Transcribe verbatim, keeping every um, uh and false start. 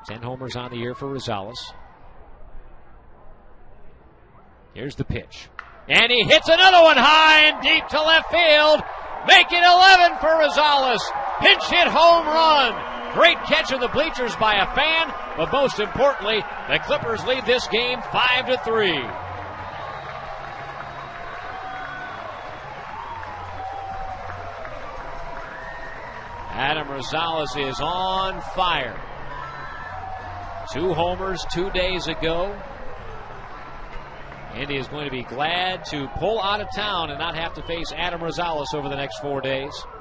Ten homers on the year for Rosales. Here's the pitch. And he hits another one high and deep to left field. Make it eleven for Rosales. Pinch hit home run. Great catch in the bleachers by a fan. But most importantly, the Clippers lead this game five to three. Adam Rosales is on fire. Two homers two days ago. Indy is going to be glad to pull out of town and not have to face Adam Rosales over the next four days.